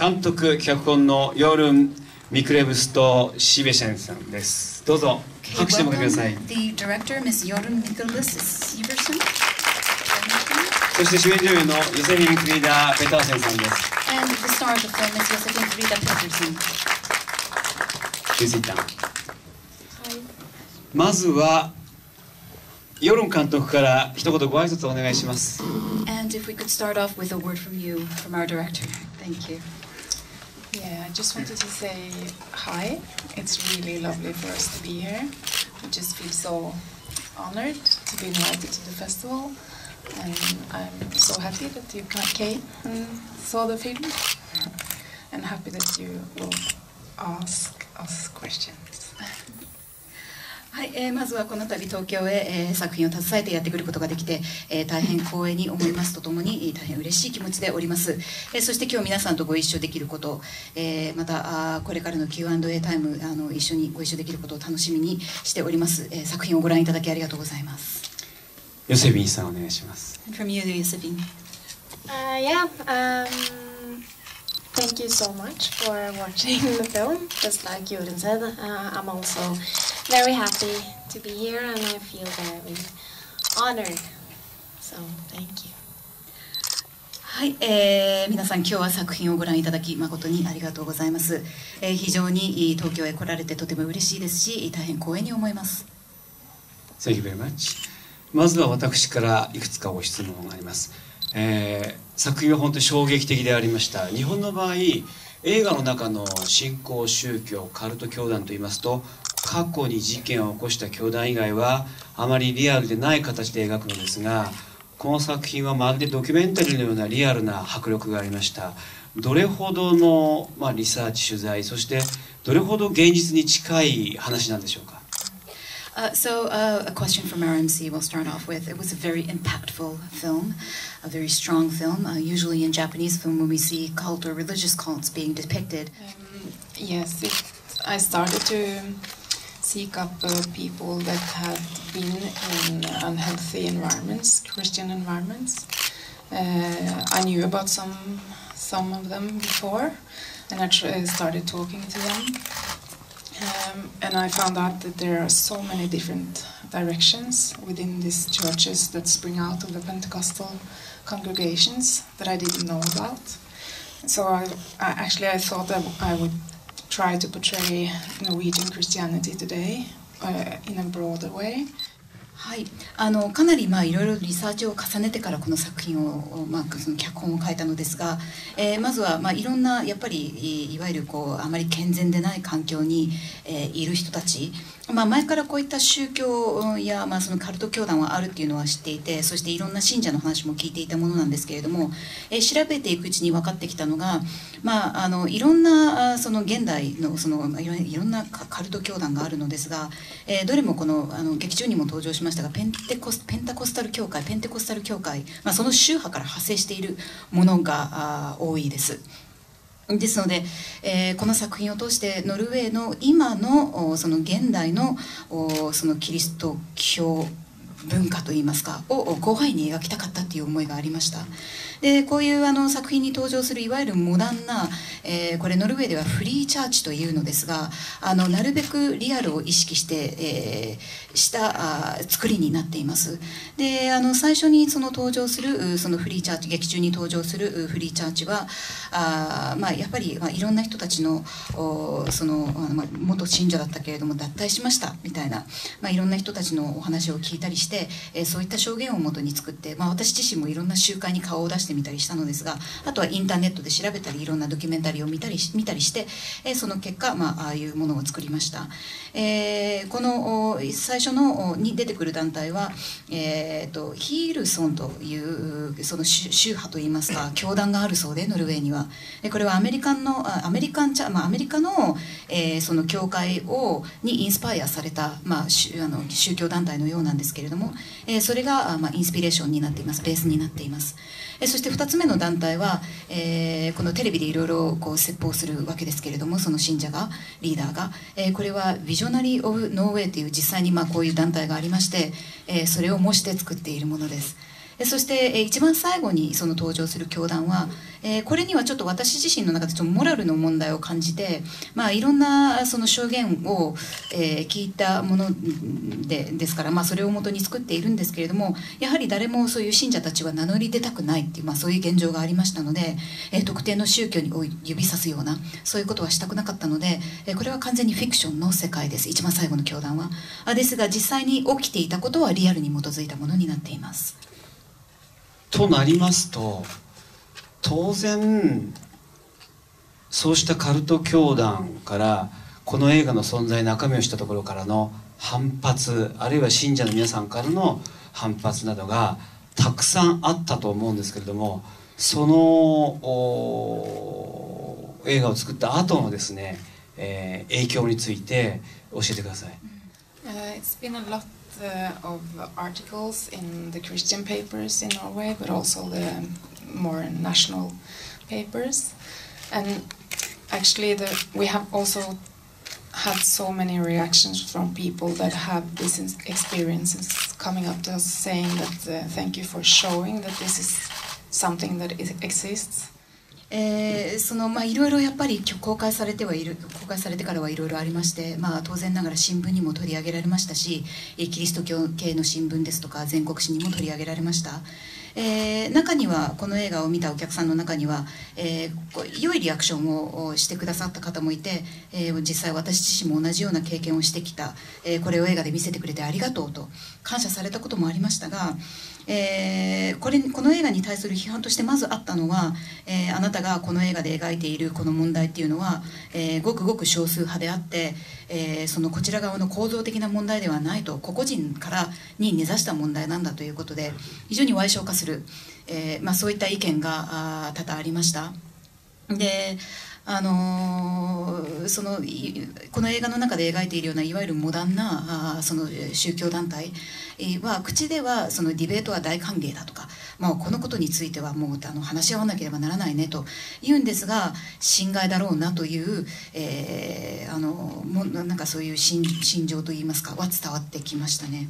監督脚本のヨールン・ミクレブスとシベシェンさんです。どうぞ拍手してもらってください。そして主演女優のヨセフィン・フリーダ・ペターセンさんです。まずはヨルン監督から一言ご挨拶をお願いします。 And if we could start off with a word from you, from our director. Thank you. Yeah, I just wanted to say hi. It's really lovely for us to be here. We just feel so honored to be invited to the festival. And I'm so happy that you came and saw the film. And happy that you will ask us questions. はい、まずはこの度東京へ、作品を携えてやってくることができて、大変光栄に思いますとともに大変嬉しい気持ちでおります。そして今日皆さんとご一緒できること、またこれからの Q&A タイム一緒にご一緒できることを楽しみにしております。作品をご覧いただきありがとうございます。 ヨセフィンさんお願いします。 From you, Josephine. Yeah, thank you so much for watching the film. Just like Jorunn said, I'm also very happy to be here and I feel very honored. So, thank you. はい、皆さん今日は作品をご覧いただき誠にありがとうございます。非常に東京へ来られてとても嬉しいですし、大変光栄に思います。 Thank you very much. まずは私からいくつかご質問があります。作品は本当に衝撃的でありました。日本の場合、映画の中の新興宗教カルト教団といいますと、過去に事件を起こした教団以外はあまりリアルでない形で描くのですが、この作品はまるでドキュメンタリーのようなリアルな迫力がありました。どれほどの、リサーチ取材、そしてどれほど現実に近い話なんでしょうか。 A question from our MC we'll start off with. It was a very impactful film, a very strong film. Usually in Japanese film, when we see cult or religious cults being depicted. Yes, I started to seek up people that had been in unhealthy environments, Christian environments. I knew about some of them before, and I started talking to them. And I found out that there are so many different directions within these churches that spring out of the Pentecostal congregations that I didn't know about. So I thought that I would try to portray Norwegian Christianity today in a broader way. はい、かなりいろいろリサーチを重ねてからこの作品を、その脚本を書いたのですが、まずはいろんなやっぱりいわゆるあまり健全でない環境に、いる人たち、前からこういった宗教や、そのカルト教団はあるっていうのは知っていて、そしていろんな信者の話も聞いていたものなんですけれども、調べていくうちに分かってきたのが、いろんなその現代のいろんなカルト教団があるのですが、どれもこの劇中にも登場しましたがペンテコスタル教会、その宗派から派生しているものが多いです。ですので、この作品を通してノルウェーの今のその現代のそのキリスト教文化といいますかを広範囲に描きたかったという思いがありました。でこういう作品に登場するいわゆるモダンな、これノルウェーではフリーチャーチというのですが、なるべくリアルを意識して、した作りになっています。で最初に登場するそのフリーチャーチ、劇中に登場するフリーチャーチはやっぱり、いろんな人たちの元信者だったけれども脱退しましたみたいな、いろんな人たちのお話を聞いたりして、そういった証言をもとに作って、私自身もいろんな集会に顔を出してみたりしたのですが、あとはインターネットで調べたりいろんなドキュメンタリーを見たりして、その結果、ああいうものを作りました。この最初のに出てくる団体は、ヒールソンというその宗派といいますか教団があるそうで、ノルウェーには。これはアメリカの、その教会にインスパイアされた、宗教団体のようなんですけれども、それが、インスピレーションになっています、ベースになっています。そして2つ目の団体は、このテレビでいろいろ説法するわけですけれども、その信者がリーダーが、これはビジョナリー・オブ・ノーウェイという実際にこういう団体がありまして、それを模して作っているものです。 そして一番最後にその登場する教団は、これにはちょっと私自身の中でちょっとモラルの問題を感じて、いろんなその証言を聞いたものですから、それを元に作っているんですけれども、やはり誰もそういう信者たちは名乗り出たくないっていう、そういう現状がありましたので、特定の宗教を指さすようなそういうことはしたくなかったので、これは完全にフィクションの世界です。一番最後の教団はですが、実際に起きていたことはリアルに基づいたものになっています。 となりますと、当然そうしたカルト教団からこの映画の存在中身を知ったところからの反発、あるいは信者の皆さんからの反発などがたくさんあったと思うんですけれども、その映画を作った後のですね、影響について教えてください。 It's been a lot of articles in the Christian papers in Norway, but also the more national papers. And actually, we have also had so many reactions from people that have these experiences coming up to us saying that thank you for showing that this is something that exists. いろいろやっぱり公開されてからはいろいろありまして、当然ながら新聞にも取り上げられましたし、キリスト教系の新聞ですとか全国紙にも取り上げられました。中にはこの映画を見たお客さんの中には、良いリアクションをしてくださった方もいて、実際私自身も同じような経験をしてきた、これを映画で見せてくれてありがとうと感謝されたこともありましたが、この映画に対する批判としてまずあったのは、あなたがこの映画で描いているこの問題っていうのは、ごくごく少数派であって、そのこちら側の構造的な問題ではないと、個々人からに根ざした問題なんだということで非常に矮小化する、そういった意見が多々ありました。でこの映画の中で描いているようないわゆるモダンなその宗教団体は口ではそのディベートは大歓迎だとか、このことについてはもう話し合わなければならないねと言うんですが、侵害だろうなという、なんかそういう心情といいますかは伝わってきましたね。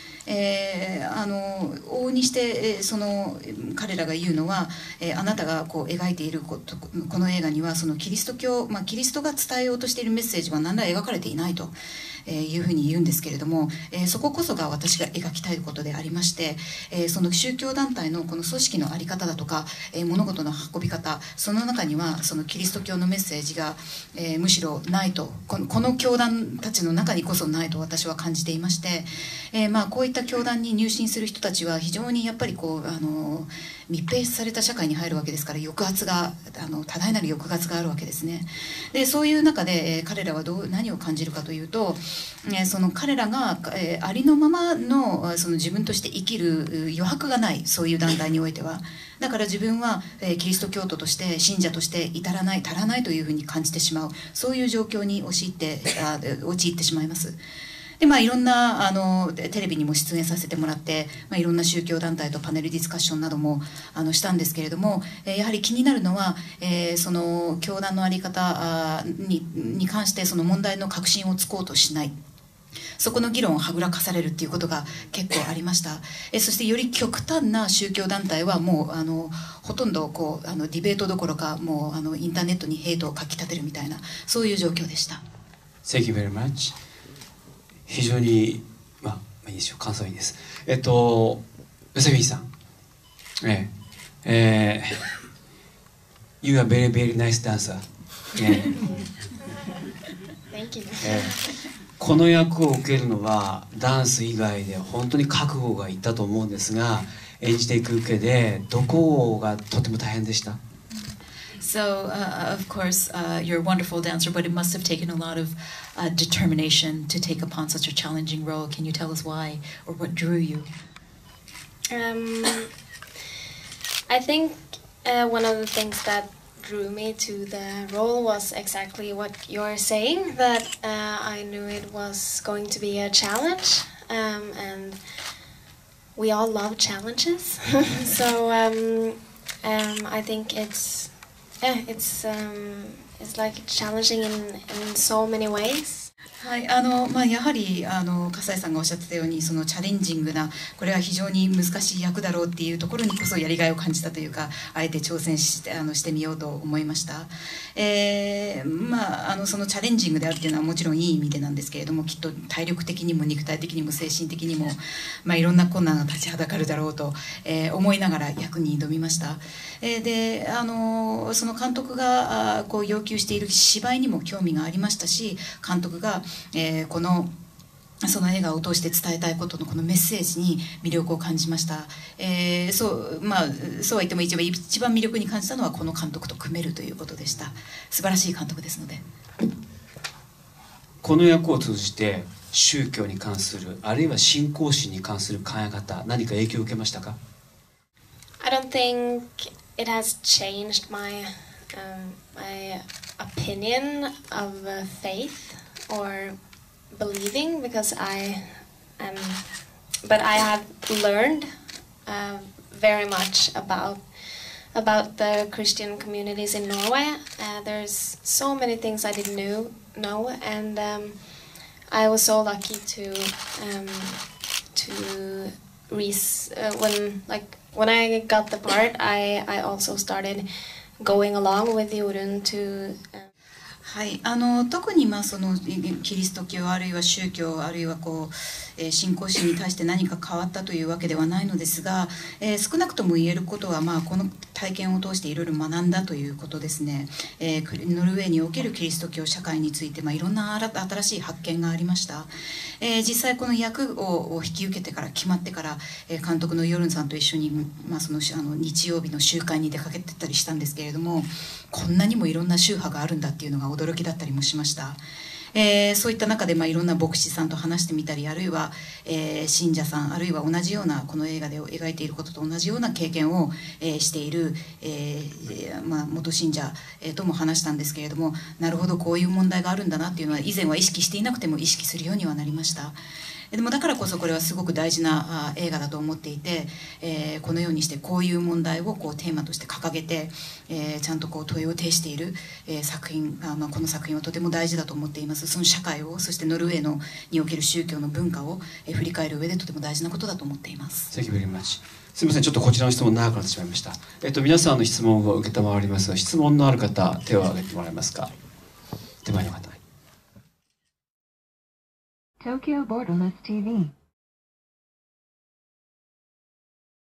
往々にしてその彼らが言うのは、あなたがこう描いているこの映画にはそのキリスト教、キリストが伝えようとしているメッセージは何ら描かれていないというふうに言うんですけれども、そここそが私が描きたいことでありまして、その宗教団体のこの組織の在り方だとか、物事の運び方、その中にはそのキリスト教のメッセージが、むしろないと、この教団たちの中にこそないと私は感じていまして、こういった教団に入信する人たちは非常にやっぱりこう密閉された社会に入るわけですから、抑圧が多大なる抑圧があるわけですね。でそういう中で、彼らは何を感じるかというと、その彼らが、ありのままの、その自分として生きる余白がない、そういう団体においては。だから自分は、キリスト教徒として信者として足らないというふうに感じてしまう、そういう状況に陥ってしまいます。でいろんなテレビにも出演させてもらって、いろんな宗教団体とパネルディスカッションなどもしたんですけれども、やはり気になるのは、その教団の在り方に関してその問題の核心をつこうとしない、そこの議論をはぐらかされるっていうことが結構ありました。そしてより極端な宗教団体はもうほとんどこうディベートどころか、もうインターネットにヘイトをかき立てるみたいな、そういう状況でした。 Thank you very much。非常にいいでしょう、感想いいです。ヨセフィンさん、You are very very nice dancer。 Thank you。 この役を受けるのはダンス以外で本当に覚悟がいったと思うんですが、演じていく受けでどこがとても大変でした？ So, of course, you're a wonderful dancer, but it must have taken a lot of determination to take upon such a challenging role. Can you tell us why, or what drew you? I think one of the things that drew me to the role was exactly what you're saying, that I knew it was going to be a challenge, and we all love challenges. So I think it's like challenging in so many ways. はい、やはり笠井さんがおっしゃってたようにそのチャレンジングなこれは非常に難しい役だろうっていうところにこそやりがいを感じたというかあえて挑戦してみようと思いました、そのチャレンジングであるっていうのはもちろんいい意味でなんですけれどもきっと体力的にも肉体的にも精神的にも、いろんな困難が立ちはだかるだろうと、思いながら役に挑みました、でその監督がこう要求している芝居にも興味がありましたし監督がその映画を通して伝えたいことのこのメッセージに魅力を感じました、そうは言っても一番魅力に感じたのはこの監督と組めるということでした。素晴らしい監督ですので。 この役を通じて宗教に関するあるいは信仰心に関する考え方何か影響を受けましたか？ I don't think it has changed my opinion of faith or believing because but I have learned very much about the Christian communities in Norway. There's so many things I didn't know, and I was so lucky when I got the part, I also started going along with Jorunn to. はい、特にそのキリスト教あるいは宗教あるいは信仰心に対して何か変わったというわけではないのですが、少なくとも言えることは、この体験を通していろいろ学んだということですね、ノルウェーにおけるキリスト教社会について、いろんな新しい発見がありました、実際この役を引き受けてから決まってから、監督のヨルンさんと一緒に、その日曜日の集会に出かけてったりしたんですけれどもこんなにもいろんな宗派があるんだっていうのが驚きだったりもしました。そういった中でいろんな牧師さんと話してみたりあるいは、信者さんあるいは同じようなこの映画で描いていることと同じような経験を、している、元信者、とも話したんですけれどもなるほどこういう問題があるんだなっていうのは以前は意識していなくても意識するようにはなりました。でもだからこそこれはすごく大事な映画だと思っていて、このようにしてこういう問題をテーマとして掲げて、ちゃんと問いを呈している、作品この作品はとても大事だと思っています。その社会をそしてノルウェーにおける宗教の文化を、振り返る上でとても大事なことだと思っています。 Thank you very much。すみません、ちょっとこちらの質問長くなってしまいました。皆さんの質問を受けたまわりますが質問のある方手を挙げてもらえますか。手前の方。 Tokyo Borderless TV